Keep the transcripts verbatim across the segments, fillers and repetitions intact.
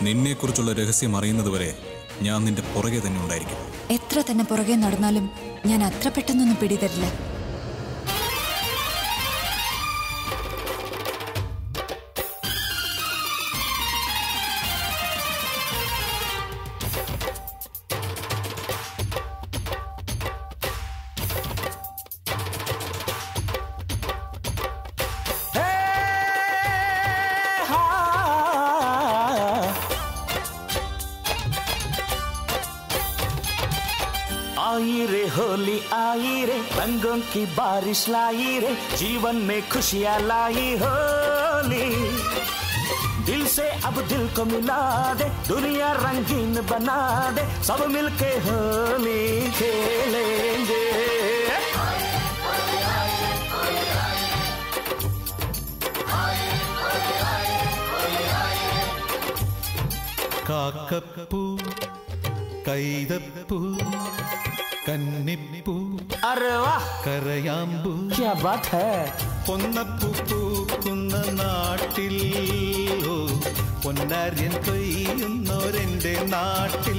നിന്നെക്കുറിച്ചുള്ള രഹസ്യം അറിയുന്നതുവരെ ഞാൻ നിന്റെ പുറകെ തന്നെ ഉണ്ടായിരിക്കും. എത്ര തന്നെ പുറകെ നടന്നാലും ഞാൻ അത്ര പെട്ടെന്നൊന്നും പിടിതരില്ല. आई रे होली आई रे रंगों की बारिश लाई रे जीवन में खुशियाँ लाई होली दिल से अब दिल को मिला दे दुनिया रंगीन बना दे सब मिलके होली खेलेंगे കാക്കപ്പൂ കൈതപ്പൂ കന്നിപ്പൂ अरे वाह കരയാമ്പൂ क्या बात है പൊന്നപ്പൂ പൂക്കുന്ന നാട്ടിൽ ഓ പൊന്നാര്യൻ കൊയ്യുന്നോരെന്റെ നാട്ടിൽ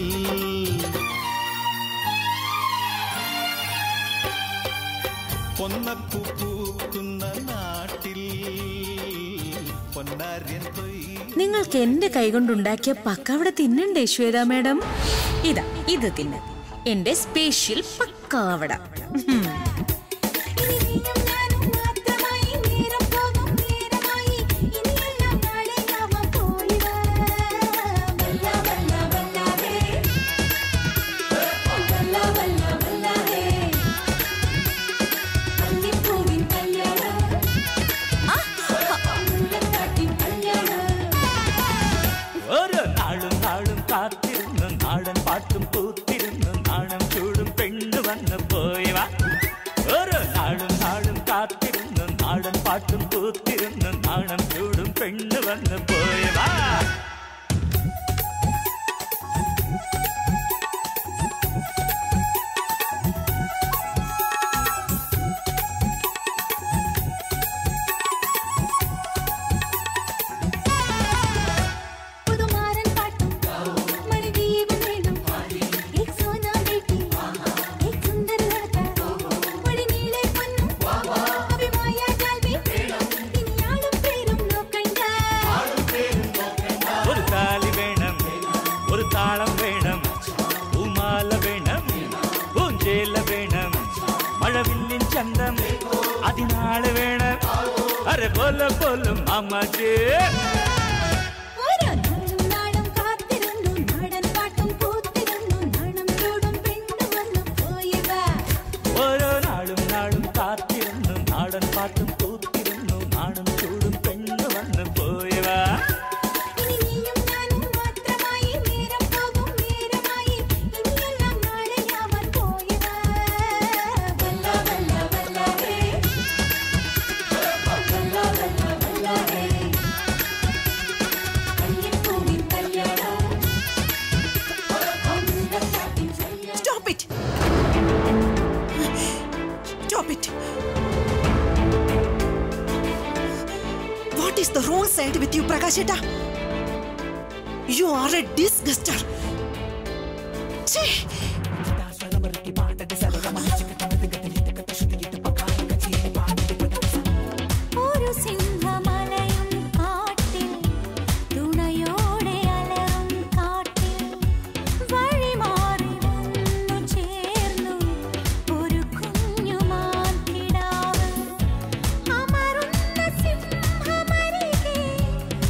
പൊന്നപ്പൂ പൂക്കുന്ന നാട്ടിൽ പൊന്നാര്യൻ കൊയ്യുന്ന നിങ്ങൾക്ക് എന്റെ കൈകൊണ്ടുണ്ടാക്കിയ പക്കാവട തിന്നണ്ടേ ശ്വേത മാഡം? ഇതാ ഇത് തിന്ന എന്റെ സ്പെഷ്യൽ പക്കാവട. ഒരു നാളും നാളും കാത്തിരുന്നു നാടൻ പാട്ടും പൂത്തിരുന്നു നാണം ചൂടും പെണ്ണു വന്ന് പോയവ ഒരു നാളും നാളും കാത്തിരുന്നു നാടൻ പാട്ടും പൂത്തിരുന്നു നാണം ചൂടും പെണ്ണു വന്ന് പോയവ താളം വേണം പൂമാല വേണം പൂഞ്ചേല വേണം മഴവില്ലിൻ ചന്തം അതിനാള് വേണം അരെ പോലെ പോലും അമ്മച്ചേ ഓരോ നാളും നാളും കാത്തിരുന്നു നാടൻ പാട്ടും പൂത്തിരുന്നു നാണം ചൂടും പെണ്ണു വന്ന് പോയവാ Stop it! Stop it! What is the wrong side with you, Prakasheta? You are a disguster. Chee!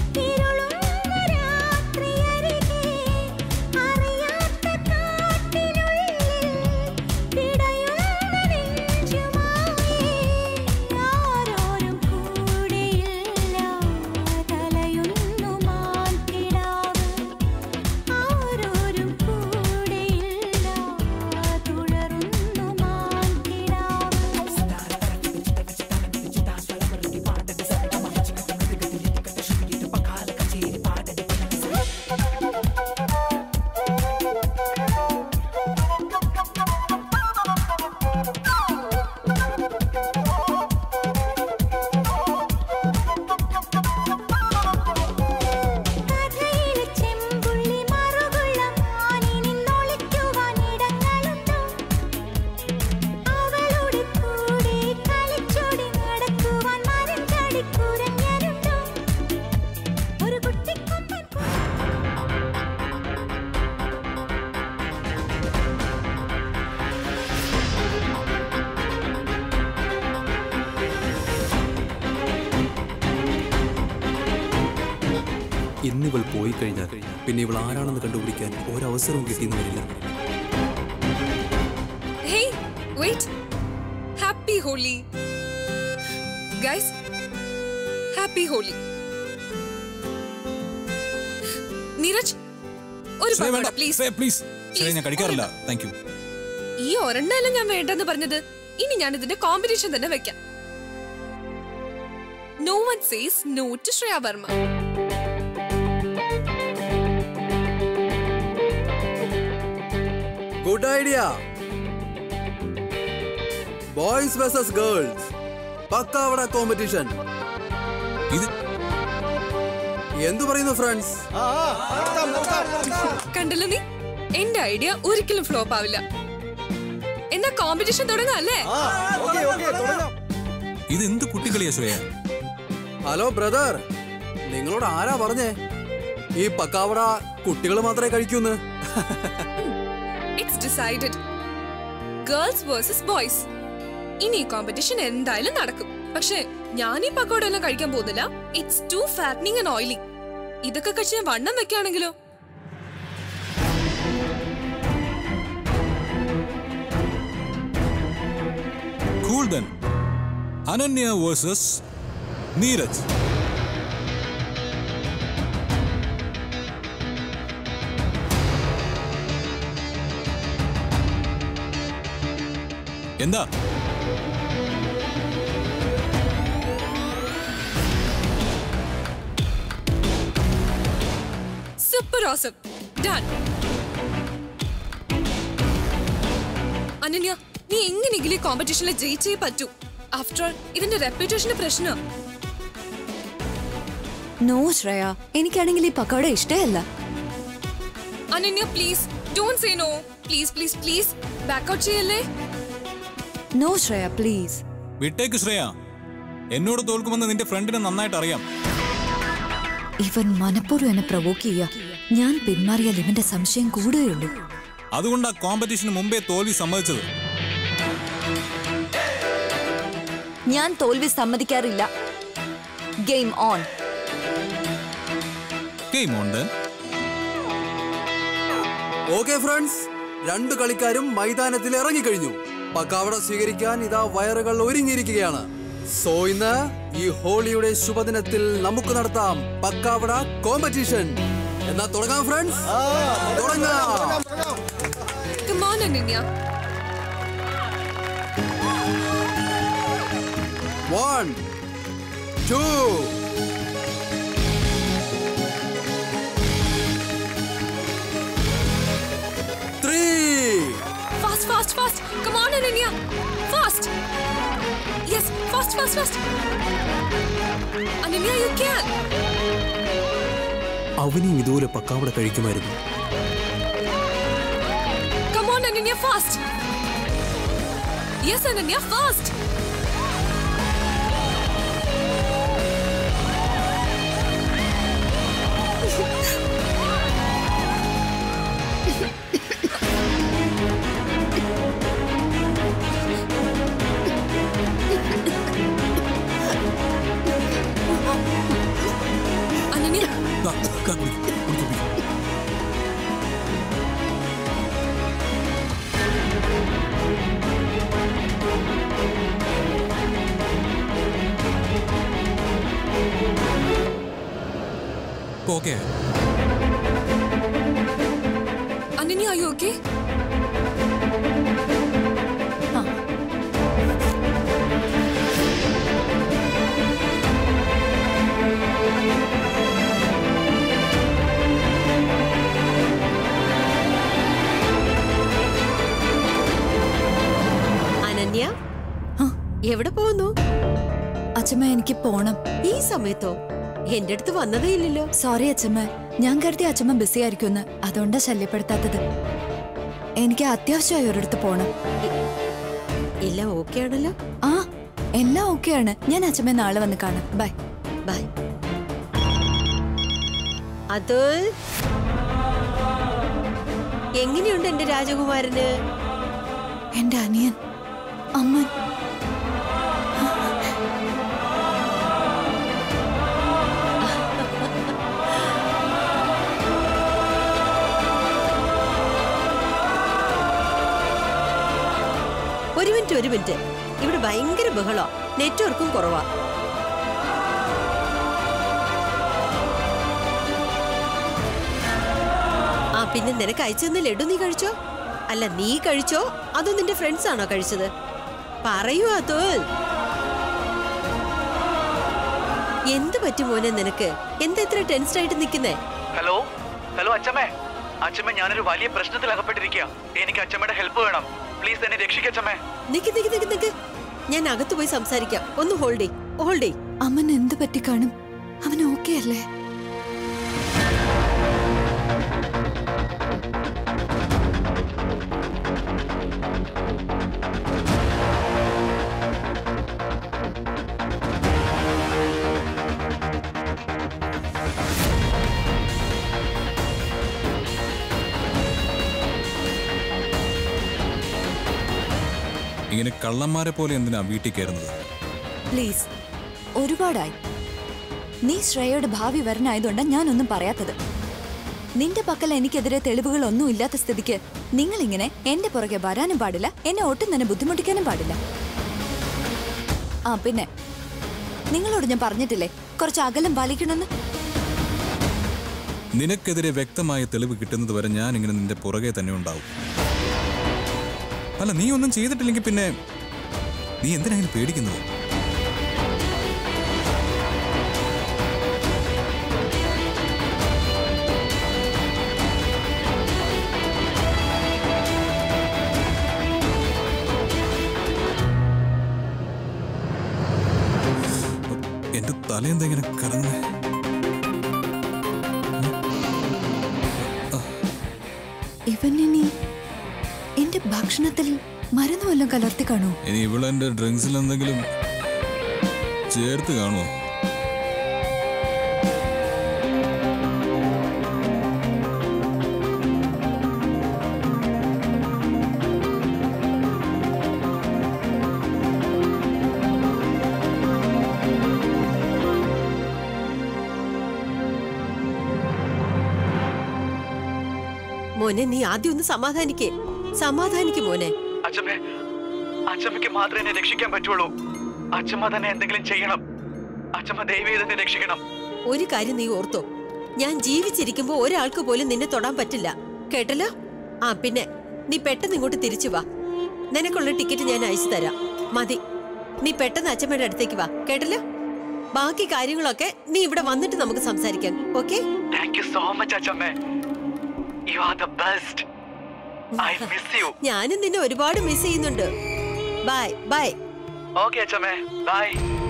അറിയാത്ത കാട്ടിൽ ഇന്നിവൾ പോയി കഴിഞ്ഞാൽ പിന്നെ ഇവൾ ആരാണെന്ന് കണ്ടുപിടിക്കാൻ ഒരവസരവും കിട്ടിയെന്ന് വരില്ല. Hey, wait. Happy Holi. Guys, happy Holi. Neeraj ഒരു പക്കോട പ്ലീസ്. പ്ലീസ് ഞാൻ കഴിക്കാറില്ല. Thank you. ഈ ഒരെണ്ണല്ല ഞാൻ വേണ്ടെന്ന് പറഞ്ഞത്. ഇനി ഞാൻ ഇതിന്റെ കോമ്പറ്റീഷൻ തന്നെ വെക്കാം. No one says no to Shreya Verma. Good idea. Boys versus girls. പക്കാവട കോമ്പറ്റീഷൻ. ഇത് എന്തു പറയുന്നു ഫ്രണ്ട്സ്? കണ്ടല്ലോ നീ, എന്റെ ഐഡിയ ഒരിക്കലും ഫ്ലോപ്പ് ആവില്ല. എന്നാ കോമ്പറ്റീഷൻ തുടങ്ങാല്ലേ? ഇത് എന്ത് കുട്ടികളിയാ ശ്രേയ? ഹലോ ബ്രദർ, നിങ്ങളോട് ആരാ പറഞ്ഞേ ഈ പക്കാവട കുട്ടികൾ മാത്രമേ കഴിക്കൂന്ന്? It's decided. Girls versus boys. ഇനി കോമ്പറ്റീഷൻ എന്തായാലും നടക്കും. പക്ഷേ ഞാൻ ഈ പക്കോട എല്ലാം കഴിക്കാൻ പോകുന്നില്ല. It's too fattening and oily. ഇതൊക്കെ കഴിച്ച് ഞാൻ വണ്ണം വെക്കുകയാണെങ്കിലോ? Cool then. Ananya versus Neeraj. എന്താ സൂപ്പർ ഓസം. ഡൺ. അനന്യ, നീ എങ്ങനെയെങ്കിലും കോമ്പറ്റീഷനിൽ ജയിച്ചേ പറ്റൂ. ആഫ്റ്റർ ഓൾ ഇതിന്റെ റെപ്യൂട്ടേഷന്റെ പ്രശ്നം. നോ ശ്രേയ, എനിക്കാണെങ്കിൽ ഈ പക്കോട ഇഷ്ടമല്ല. Ananya please don't say no. Please please please back out ചെയ്യല്ലേ. No Shreya please. വിട്ടേക്ക് ശ്രേയ. എന്നോട് തോൽക്കുമെന്ന് നിന്റെ ഫ്രണ്ടിനെ നന്നായിട്ട് അറിയാം. ഇവൻ മനഃപൂർവ്വം എന്നെ പ്രവോക്ക് ചെയ്യാ. ഞാൻ പിന്മാറിയാൽ ഇവന്റെ സംശയം കൂടുകയുള്ളൂ. അതുകൊണ്ട് ആ കോമ്പറ്റീഷന് മുമ്പേ തോൽവി സമ്മതിച്ചത്. ഞാൻ തോൽവി സമ്മതിക്കാറില്ല. Game on. Game on then. Okay friends, രണ്ടു കളിക്കാരും മൈതാനത്തിൽ ഇറങ്ങിക്കഴിഞ്ഞു. പക്കാവട സ്വീകരിക്കാൻ ഇതാ വയറുകൾ ഒരുങ്ങിയിരിക്കുകയാണ്. സോ ഇന്ന് ഈ ഹോളിയുടെ ശുഭദിനത്തിൽ നമുക്ക് നടത്താം പക്കാവട കോമ്പറ്റീഷൻ. എന്നാ തുടങ്ങാം ഫ്രണ്ട്സ്, തുടങ്ങാം. Come on Ananya. One, two, three. Fast, fast, fast. Come on Ananya. Fast. Yes, fast, fast, fast. Ananya, you can. അവനും ഇതുപോലെ pakkavada കഴിക്കുമായിരുന്നു. Come on Ananya, fast. Yes Ananya, fast. Ananya, ദാ, ദാ, കുടി, കുടി, കുടി. Okay. Ananya, are you okay? അനന്യ, എവിടെ പോകുന്നു? അച്ഛമ്മ, എനിക്ക് പോണം. ഈ സമയത്തോ? എന്റെ അടുത്ത് വന്നതേ ഇല്ലല്ലോ. സോറി അച്ഛമ്മ, ഞാൻ കരുതി അച്ഛമ്മ ബിസി ആയിരിക്കുമെന്ന്. അതുകൊണ്ടാ ശല്യപ്പെടുത്താത്തത്. എനിക്ക് അത്യാവശ്യമായി ഒരിടത്ത് പോണം. എല്ലാം ഓക്കെ ആണല്ലോ? ആ, എല്ലാം ഓക്കെയാണ്. ഞാൻ അച്ഛമ്മ നാളെ വന്ന് കാണാം. Bye bye. അതുൽ, എങ്ങനെയുണ്ട് എന്റെ രാജകുമാരന്? എന്റെ അനിയൻ അമ്മൻ. ഒരു മിനിറ്റ്. ഇവിടെ ഭയങ്കര ബഹളോ, നെറ്റ്വർക്കും കുറവാ. ആ പിന്നെ നിനക്ക് അയച്ചെന്ന് ലഡു നീ കഴിച്ചോ? അല്ല നീ കഴിച്ചോ അതോ നിന്റെ ഫ്രണ്ട്സ് ആണോ കഴിച്ചത്? പറയൂ അതുൽ. എന്ത് പറ്റും മോനെ നിനക്ക്? എന്താ ഇത്ര ടെൻസ്ഡ് ആയിട്ട് നിൽക്കുന്നേ? ഹലോ ഹലോ അച്ഛമ്മേ, അച്ഛമ്മ ഞാനൊരു വലിയ പ്രശ്നത്തിൽ അകപ്പെട്ടിരിക്കുക. എനിക്ക് അച്ഛമ്മയുടെ ഹെൽപ്പ് വേണം. പ്ലീസ് എന്നെ രക്ഷിക്കച്ചമ്മേ. നിക്ക് നിക്ക് നിക്ക് നിക്ക് ഞാൻ അകത്ത് പോയി സംസാരിക്കാം. ഒന്ന് ഹോൾഡേ ഹോൾഡേ. അമ്മൻ എന്ത് പറ്റി കാണും? അവൻ ഓക്കെ അല്ലേ? ഇങ്ങനെ കള്ളന്മാരെ പോലെ എന്തിനാ വീട്ടിൽ കയറുന്നത്? പ്ലീസ്, ഒരുപാടായി. നീ ശ്രേയയുടെ ഭാവി വരനായതുകൊണ്ടാ ഞാനൊന്നും പറയാത്തത്. നിന്റെ പക്കൽ എനിക്കെതിരെ തെളിവുകളൊന്നും ഇല്ലാത്ത സ്ഥിതിക്ക് നിങ്ങളിങ്ങനെ എന്റെ പുറകെ വരാനും പാടില്ല, എന്നെ ഒട്ടും തന്നെ ബുദ്ധിമുട്ടിക്കാനും പാടില്ല. ആ പിന്നെ നിങ്ങളോട് ഞാൻ പറഞ്ഞിട്ടില്ലേ കുറച്ച് അകലം പാലിക്കണമെന്ന്? നിനക്കെതിരെ വ്യക്തമായ തെളിവ് കിട്ടുന്നത് വരെ ഞാൻ ഇങ്ങനെ നിന്റെ പുറകെ തന്നെ ഉണ്ടാവും. അല്ല, നീ ഒന്നും ചെയ്തിട്ടില്ലെങ്കിൽ പിന്നെ നീ എന്തിനാണ് പേടിക്കുന്നത്? എന്റെ തല എന്താ ഇങ്ങനെ കറങ്ങുന്നേ? ഇവനിനി എന്റെ ഭക്ഷണത്തിൽ മരുന്ന് വല്ലതും കലർത്തി കാണോ? ഇനി ഇവളെന്റെ ഡ്രിങ്ക്സിൽ എന്തെങ്കിലും ചേർത്ത് കാണുമോ? മോനെ നീ ആദ്യം ഒന്ന് സമാധാനിക്കേ. സമാധാനിക്ക് മോനെ. അച്ഛമ്മേ, അച്ഛമ്മയ്ക്ക് മാത്രമേ എന്നെ രക്ഷിക്കാൻ പറ്റുള്ളൂ. അച്ഛമ്മ തന്നെ എന്തെങ്കിലും ചെയ്യണം. അച്ഛമ്മ ദയവേത് എന്നെ രക്ഷിക്കണം. ഒരു കാര്യം നീ ഓർത്തോ, ഞാൻ ജീവിച്ചിരിക്കുമ്പോ ഒരാൾക്ക് പോലും നിന്നെ തൊടാൻ പറ്റില്ല, കേട്ടല്ലോ? ആ പിന്നെ നീ പെട്ടെന്ന് ഇങ്ങോട്ട് തിരിച്ചു വാ. നിനക്കുള്ള ടിക്കറ്റ് ഞാൻ അയച്ചു തരാം. മതി, നീ പെട്ടെന്ന് അച്ഛമ്മയുടെ അടുത്തേക്ക് വാ, കേട്ടല്ലോ? ബാക്കി കാര്യങ്ങളൊക്കെ നീ ഇവിടെ വന്നിട്ട് നമുക്ക് സംസാരിക്കാം. Okay? Thank you so much അച്ഛമ്മേ. You are the best. I miss you. ഞാനും നിന്നെ ഒരുപാട് മിസ് ചെയ്യുന്നുണ്ട്. Bye bye. ഓക്കെ അച്ഛമ്മേ, ബൈ.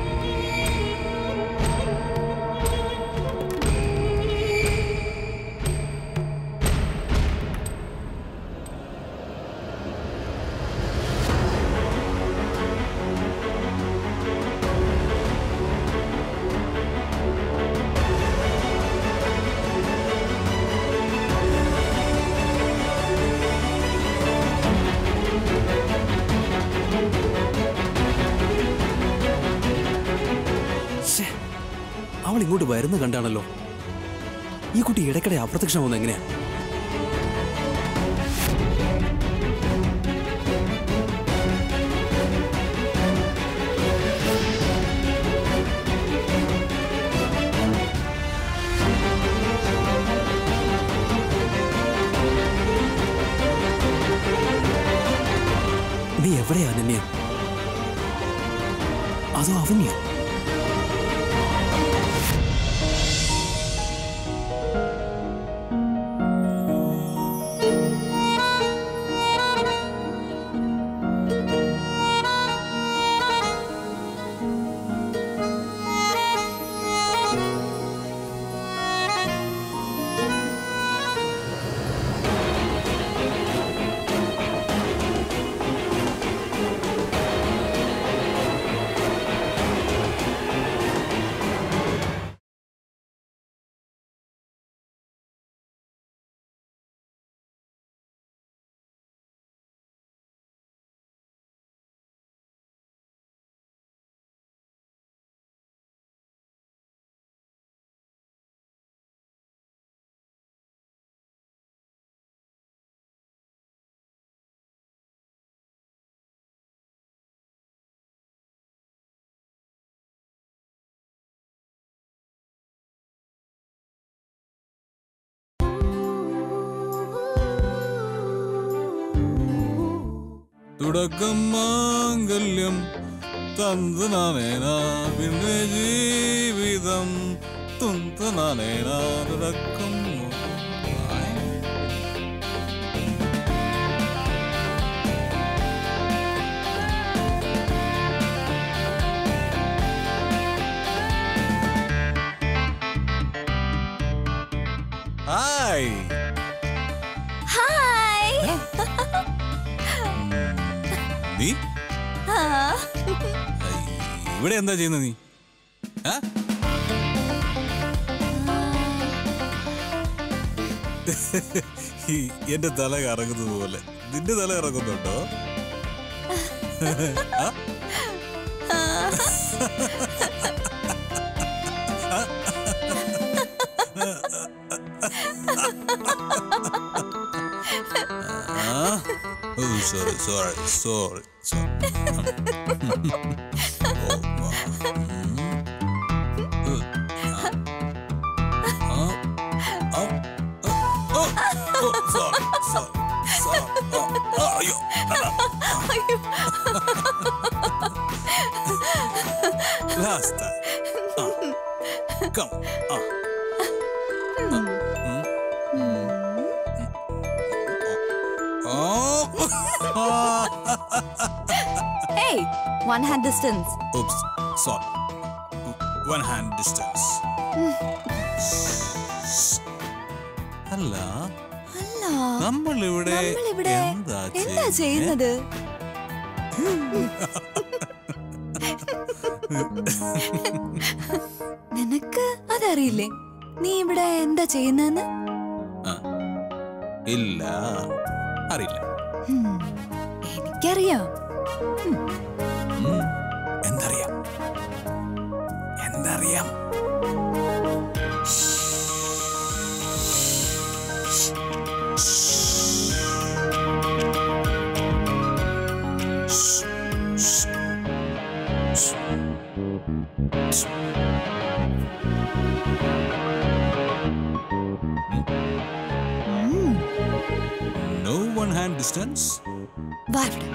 അവൾ ഇങ്ങോട്ട് വരുന്ന കണ്ടാണല്ലോ. ഈ കുട്ടി ഇടയ്ക്കിടെ അപ്രത്യക്ഷമാവുന്ന എങ്ങനെയാ? നീ എവിടെയാ അനന്യ? അതോ അവന്യ? തുടക്കം മാംഗല്യം തന്തനാനേന പിന്നെ ജീവിതം തുന്തനാനേന തുടക്കം. Hi hi. നീ ഇവിടെ എന്താ ചെയ്യുന്നത് നീ? എന്റെ തല കറങ്ങുന്നത് പോലെ നിന്റെ തല ഇറങ്ങുന്നുണ്ടോ? Oh, sorry, sorry, sorry, sorry. Oh, oh, oh, oh, oh, sorry, sorry, sorry. Oh, oh, yo, last time. Uh, come, uh. Hey, one hand distance. Oops, sorry. One hand distance. അല്ല അല്ല നമ്മൾ ഇവിടെ നമ്മളിവിടെ എന്താ എന്താ ചെയ്യുന്നത്? നിനക്ക് അതറിയില്ലേ നീ ഇവിടെ എന്താ ചെയ്യുന്നതെന്ന്? ഇല്ല, അറിയില്ല. എനിക്കറിയാം. എന്തറിയാം? എന്തറിയാം? No one hand distance. വാ ഇവിടെ.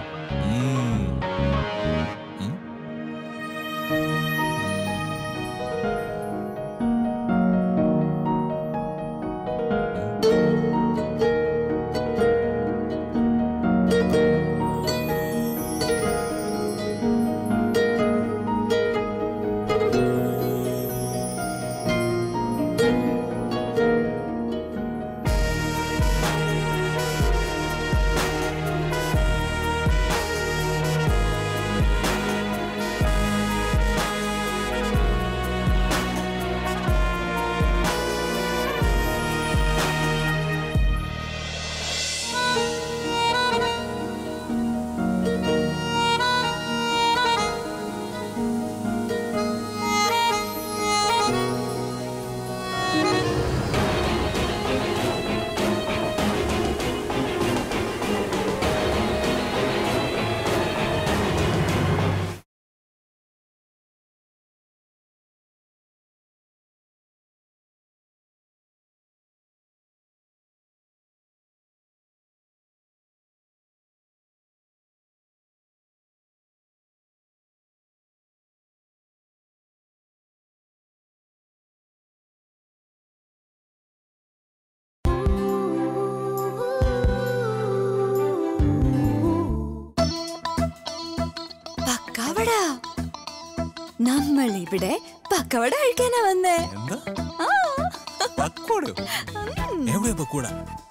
നമ്മൾ ഇവിടെ പക്കവട കഴിക്കാനാ വന്നേ. എന്താ പക്കോടയോ? എവിടെ പക്കോട?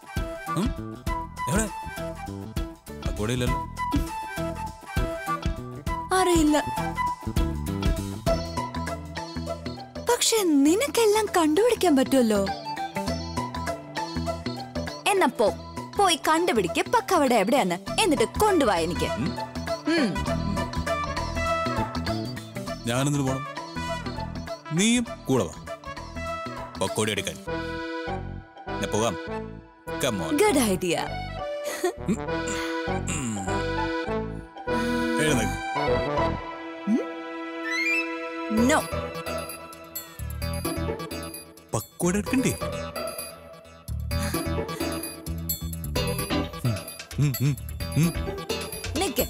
എവിടെ പക്കോടയില്ലല്ലോ. അറിയില്ല. പക്ഷെ നിനക്കെല്ലാം കണ്ടുപിടിക്കാൻ പറ്റുമല്ലോ. എന്നപ്പോ പോയി കണ്ടുപിടിക്ക് പക്കവട എവിടെയാന്ന്, എന്നിട്ട് കൊണ്ടുപോവാ എനിക്ക്. ഞാനെന്തിനു പോണം? നീയും കൂടെ വാ പക്കോടി എടുക്കാൻ. പോകാം. Good idea. നോ, പക്കോടി എടുക്കണ്ടേ? നിൽക്കേ.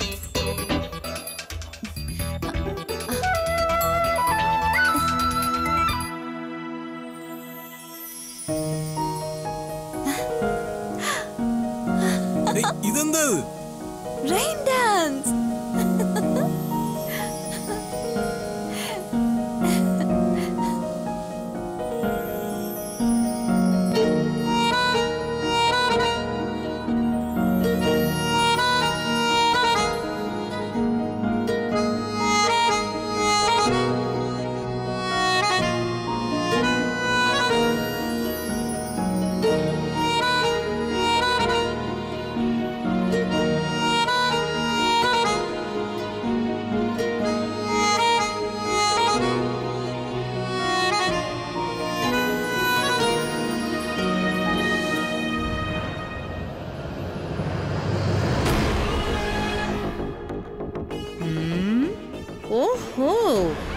ഇതെന്താ? Rain dance. ഓഹോ